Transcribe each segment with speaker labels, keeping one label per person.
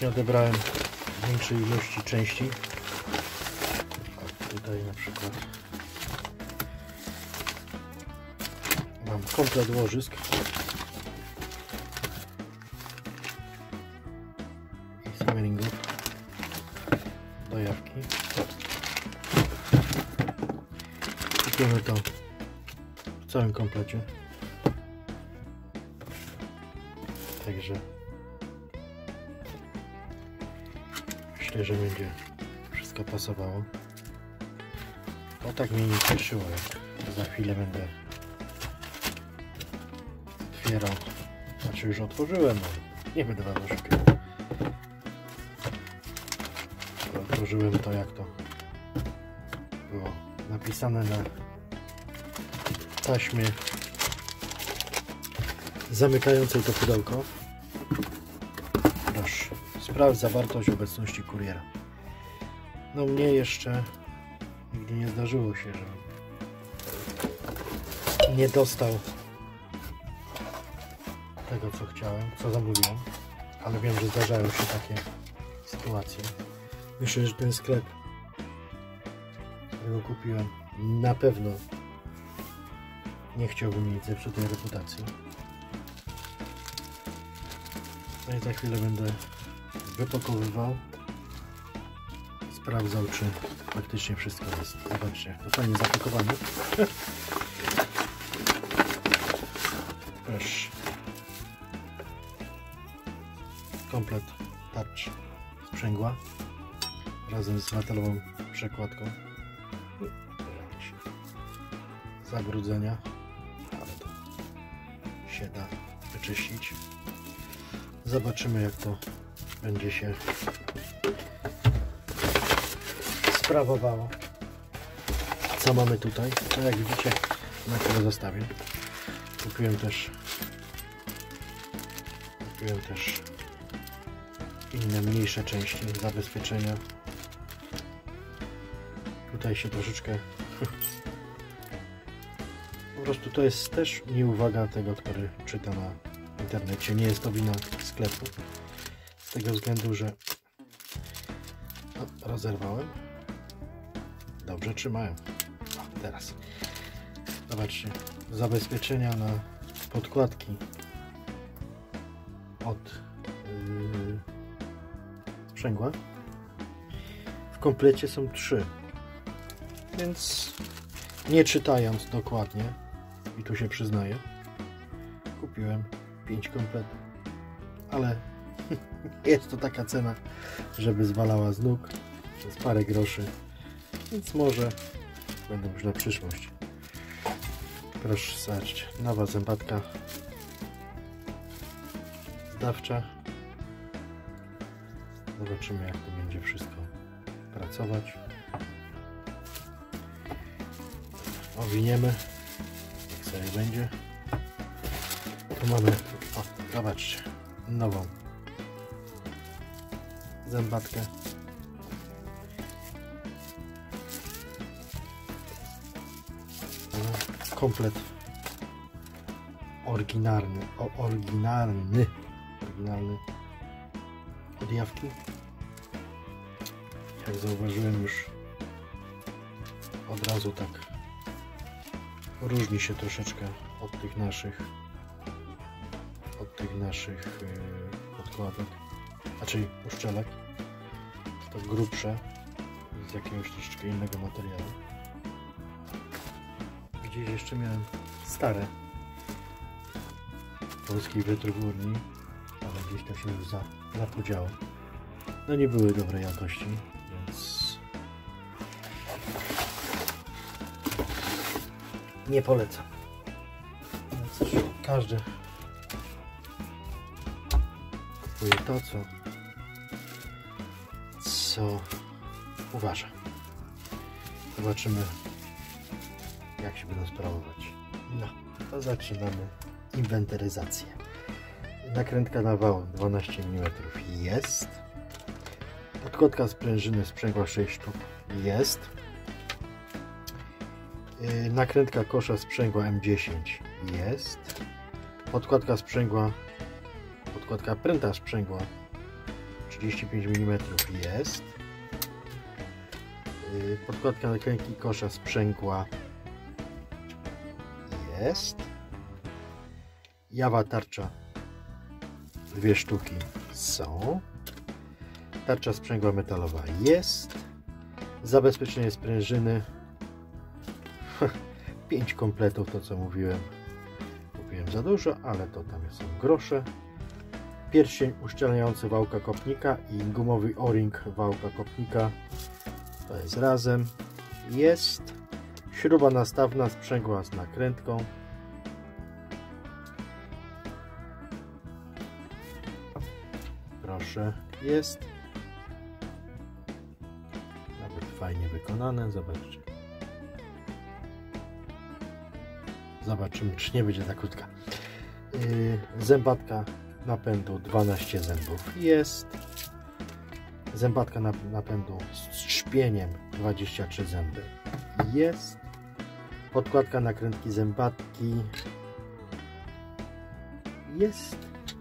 Speaker 1: właśnie odebrałem większej ilości części. Tutaj na przykład mam komplet łożysk i smeringów do jawki. Kupimy to w całym komplecie, także myślę, że będzie wszystko pasowało. To tak mnie nie cieszyło, jak za chwilę będę otwierał. Znaczy już otworzyłem, ale nie będę wam oszukał. Otworzyłem to, jak to było napisane na taśmie zamykającej to pudełko. Proszę, sprawdź zawartość obecności kuriera. No mnie jeszcze nigdy nie zdarzyło się, że nie dostał tego, co chciałem, co zamówiłem, ale wiem, że zdarzają się takie sytuacje. Myślę, że ten sklep, którego kupiłem, na pewno nie chciałbym mieć zepsutej reputacji. No i za chwilę będę wypakowywał, sprawdzał, czy faktycznie wszystko jest. Zobaczcie, jak to fajnie zapakowane. Proszę. Komplet tarcz sprzęgła razem z metalową przekładką. Zabrudzenia, ale to się da wyczyścić. Zobaczymy, jak to będzie się sprawowało. Co mamy tutaj? No jak widzicie, na tyle zostawię. Kupiłem też inne mniejsze części zabezpieczenia. Tutaj się troszeczkę po prostu to jest też nieuwaga tego, który czyta na internecie. Nie jest to wina sklepu, z tego względu, że rozerwałem. Dobrze trzymałem. O, teraz zobaczcie, zabezpieczenia na podkładki od sprzęgła w komplecie są 3, więc nie czytając dokładnie, i tu się przyznaję, kupiłem 5 kompletów, ale jest to taka cena, żeby zwalała z nóg, przez parę groszy, więc może będą już na przyszłość. Proszę, zobaczcie, nowa zębatka zdawcza. Zobaczymy, jak to będzie wszystko pracować. Owiniemy, jak sobie będzie. Tu mamy, o, zobaczcie, nową zębatkę. Komplet oryginalny od jawki. Jak zauważyłem, już od razu tak różni się troszeczkę od tych naszych podkładek, raczej uszczelek. To grubsze, z jakiegoś troszeczkę innego materiału. Gdzieś jeszcze miałem stare polskiej wytwórni, ale gdzieś to się już zapodziało. No nie były dobrej jakości, więc nie polecam. Więc każdy kupuje to, co uważa. Zobaczymy, jak się będą sprawować. No, to zaczynamy inwentaryzację. Nakrętka na wał 12 mm jest. Podkładka sprężyny sprzęgła 6 sztuk jest. Nakrętka kosza sprzęgła M10 jest. Podkładka pręta sprzęgła 35 mm jest. Podkładka naklejki kosza sprzęgła jest. Jawa tarcza 2 sztuki są. Tarcza sprzęgła metalowa jest. Zabezpieczenie sprężyny 5 kompletów, to co mówiłem. Kupiłem za dużo, ale to tam są grosze. Pierścień uszczelniający wałka kopnika i gumowy o-ring wałka kopnika. To jest razem. Jest śruba nastawna sprzęgła z nakrętką. Proszę, jest. Nawet fajnie wykonane. Zobaczcie. Zobaczymy, czy nie będzie za krótka. Zębatka napędu 12 zębów jest. Zębatka napędu z szpieniem 23 zęby jest. Podkładka nakrętki zębatki jest.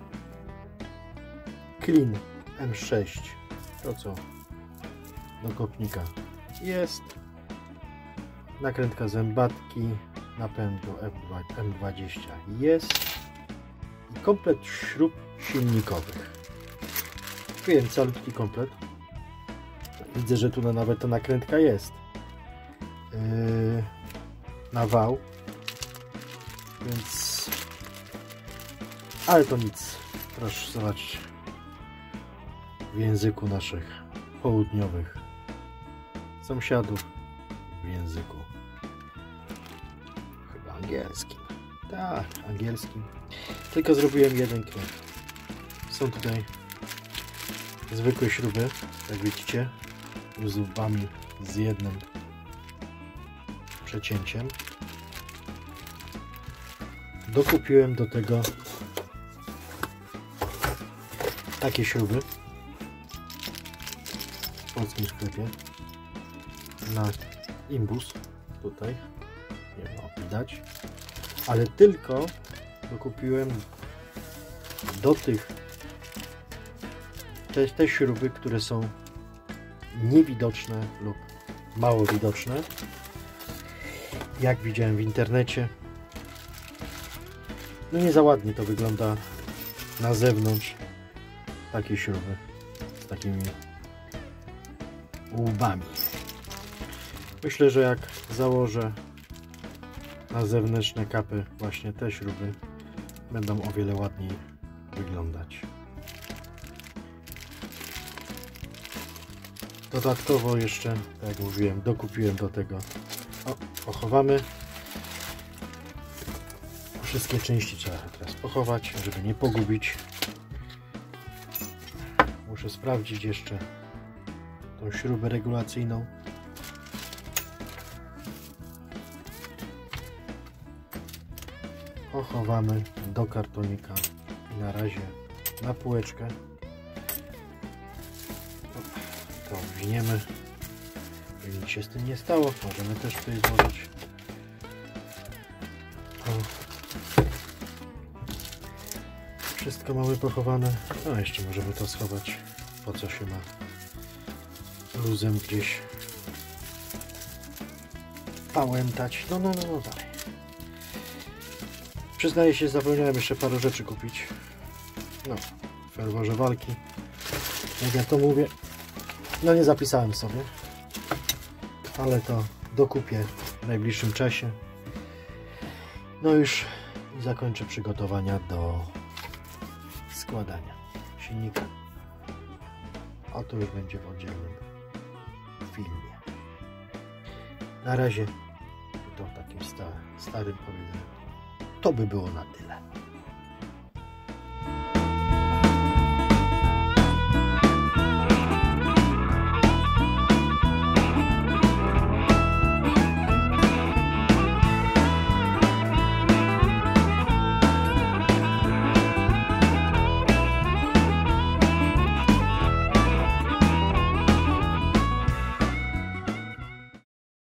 Speaker 1: Klin M6, to co do kopnika jest. Nakrętka zębatki napędu M20 jest. I komplet śrub silnikowych. Wiem, calutki komplet. Widzę, że tu nawet ta nakrętka jest na wał, więc ale to nic. Proszę zobaczyć w języku naszych południowych sąsiadów, w języku chyba angielskim. Tak, angielskim. Tylko zrobiłem jeden krok. Są tutaj zwykłe śruby, jak widzicie, z zubami z jednym przecięciem. Dokupiłem do tego takie śruby w polskim sklepie na imbus. Tutaj nie ma widać, ale tylko dokupiłem do tych te śruby, które są niewidoczne lub mało widoczne, jak widziałem w internecie. No nie za ładnie to wygląda na zewnątrz, takie śruby z takimi łbami. Myślę, że jak założę na zewnętrzne kapy właśnie te śruby, będą o wiele ładniej wyglądać. Dodatkowo jeszcze, tak jak mówiłem, dokupiłem do tego. Pochowamy. Wszystkie części trzeba teraz pochować, żeby nie pogubić. Muszę sprawdzić jeszcze tą śrubę regulacyjną. Pochowamy do kartonika i na razie na półeczkę. To winiemy, żeby nic się z tym nie stało. Możemy też tutaj złożyć. Wszystko mamy pochowane. No jeszcze możemy to schować, po co się ma luzem gdzieś pałętać. No dalej. Przyznaję się, zapomniałem jeszcze parę rzeczy kupić. No, w ferworze walki. Jak ja to mówię, no nie zapisałem sobie, ale to dokupię w najbliższym czasie. No już zakończę przygotowania do składania silnika. A to już będzie w oddzielnym filmie. Na razie to w takim starym powiedzeniu. To by było na tyle.